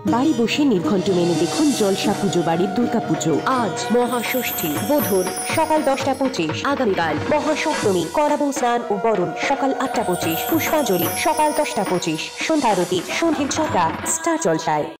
বাড়ি বসে নির্ঘণ্ট মেনে দেখুন জলসা পুজো বাড়ির দুর্গাপুজো। আজ মহাষষ্ঠী, বুধবার সকাল 10টা 25, আগামীকাল মহাসপ্তমী, করাবো স্নান ও বরণ সকাল 8টা 25, পুষ্পাঞ্জলি সকাল 10টা 25, সন্ধ্যা আরতি সন্ধ্যে 6টা, স্টার জলসায়।